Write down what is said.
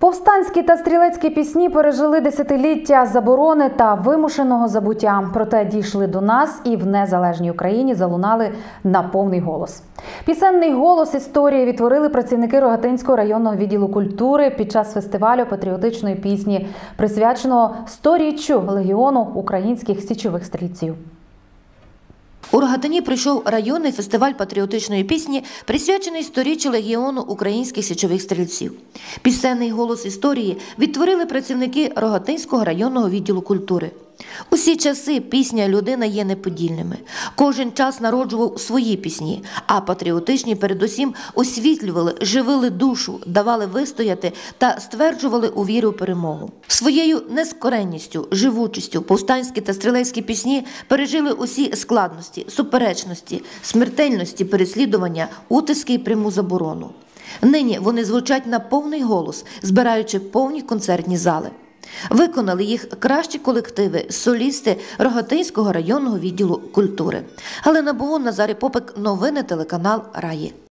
Повстанські та стрілецькі пісні пережили десятиліття заборони та вимушеного забуття. Проте дійшли до нас і в незалежній Україні залунали на повний голос. Пісенний голос історії відтворили працівники Рогатинського районного відділу культури під час фестивалю патріотичної пісні, присвяченого 100-річчю Легіону українських січових стрільців. У Рогатині пройшов районний фестиваль патріотичної пісні, присвячений 100-річчю Легіону українських січових стрільців. Пісенний голос історії відтворили працівники Рогатинського районного відділу культури. Усі часи пісня «Людина» є неподільними. Кожен час народжував свої пісні, а патріотичні передусім освітлювали, живили душу, давали вистояти та стверджували у віру в перемогу. Своєю нескоренністю, живучістю повстанські та стрілецькі пісні пережили усі складності, суперечності, смертельності переслідування, утиски і пряму заборону. Нині вони звучать на повний голос, збираючи повні концертні зали. Виконали їх кращі колективи, солісти Рогатинського районного відділу культури. Галина Богун, Назарій Попик, новини телеканал «Раї».